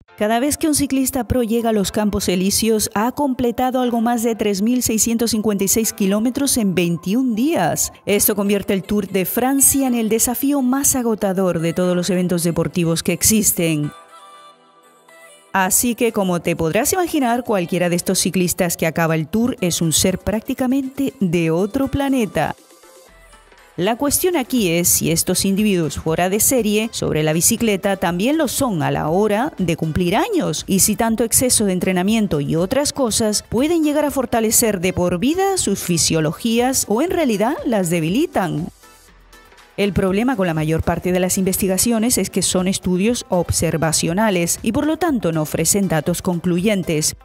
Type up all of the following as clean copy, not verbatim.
Cada vez que un ciclista pro llega a los Campos Elíseos, ha completado algo más de 3.656 kilómetros en 21 días. Esto convierte el Tour de Francia en el desafío más agotador de todos los eventos deportivos que existen. Así que, como te podrás imaginar, cualquiera de estos ciclistas que acaba el Tour es un ser prácticamente de otro planeta. La cuestión aquí es si estos individuos fuera de serie sobre la bicicleta también lo son a la hora de cumplir años, y si tanto exceso de entrenamiento y otras cosas pueden llegar a fortalecer de por vida sus fisiologías o en realidad las debilitan. El problema con la mayor parte de las investigaciones es que son estudios observacionales y por lo tanto no ofrecen datos concluyentes.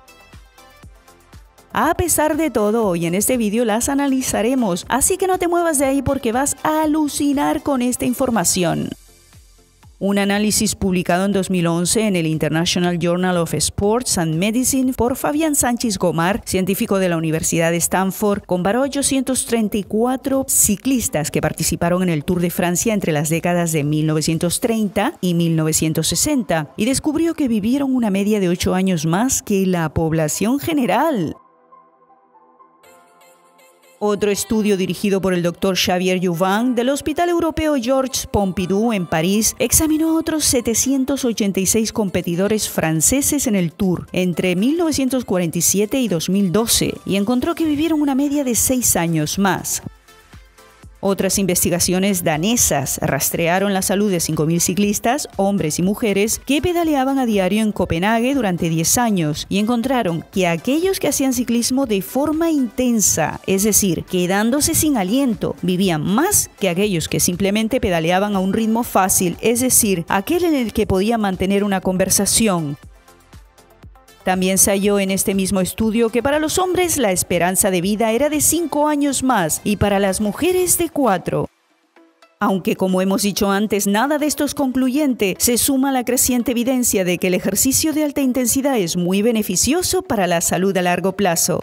A pesar de todo, hoy en este vídeo las analizaremos, así que no te muevas de ahí porque vas a alucinar con esta información. Un análisis publicado en 2011 en el International Journal of Sports and Medicine por Fabián Sánchez Gomar, científico de la Universidad de Stanford, comparó 834 ciclistas que participaron en el Tour de Francia entre las décadas de 1930 y 1960 y descubrió que vivieron una media de 8 años más que la población general. Otro estudio dirigido por el Dr. Xavier Juvin del Hospital Europeo Georges Pompidou en París examinó a otros 786 competidores franceses en el Tour entre 1947 y 2012 y encontró que vivieron una media de 6 años más. Otras investigaciones danesas rastrearon la salud de 5.000 ciclistas, hombres y mujeres, que pedaleaban a diario en Copenhague durante 10 años y encontraron que aquellos que hacían ciclismo de forma intensa, es decir, quedándose sin aliento, vivían más que aquellos que simplemente pedaleaban a un ritmo fácil, es decir, aquel en el que podían mantener una conversación. También se halló en este mismo estudio que para los hombres la esperanza de vida era de 5 años más y para las mujeres de 4. Aunque, como hemos dicho antes, nada de esto es concluyente, se suma la creciente evidencia de que el ejercicio de alta intensidad es muy beneficioso para la salud a largo plazo.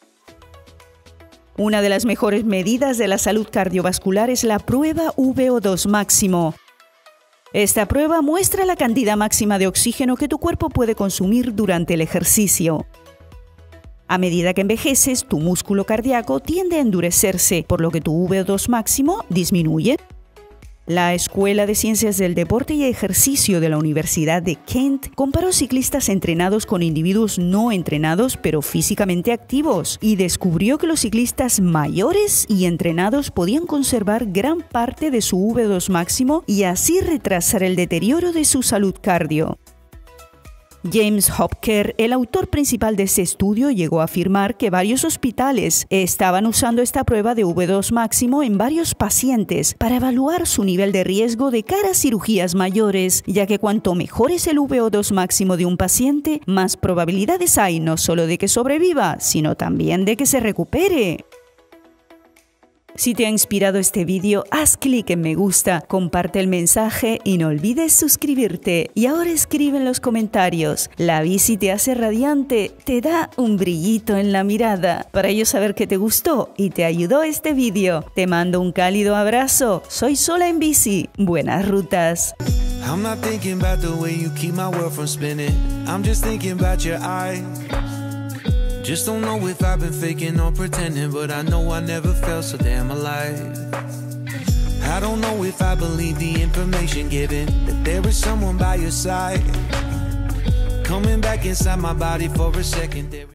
Una de las mejores medidas de la salud cardiovascular es la prueba VO2 máximo. Esta prueba muestra la cantidad máxima de oxígeno que tu cuerpo puede consumir durante el ejercicio. A medida que envejeces, tu músculo cardíaco tiende a endurecerse, por lo que tu VO2 máximo disminuye. La Escuela de Ciencias del Deporte y Ejercicio de la Universidad de Kent comparó ciclistas entrenados con individuos no entrenados pero físicamente activos y descubrió que los ciclistas mayores y entrenados podían conservar gran parte de su VO2 máximo y así retrasar el deterioro de su salud cardio. James Hopker, el autor principal de este estudio, llegó a afirmar que varios hospitales estaban usando esta prueba de VO2 máximo en varios pacientes para evaluar su nivel de riesgo de cara a cirugías mayores, ya que cuanto mejor es el VO2 máximo de un paciente, más probabilidades hay no solo de que sobreviva, sino también de que se recupere. Si te ha inspirado este vídeo, haz clic en me gusta, comparte el mensaje y no olvides suscribirte. Y ahora escribe en los comentarios, ¿la bici te hace radiante? ¿Te da un brillito en la mirada? Para yo saber que te gustó y te ayudó este vídeo. Te mando un cálido abrazo. Soy Sola en Bici. Buenas rutas. I'm not thinking about the way you keep my world from spinning. I'm just thinking about your eyes. Just don't know if I've been faking or pretending, but I know I never felt so damn alive. I don't know if I believe the information given, that there is someone by your side, coming back inside my body for a second.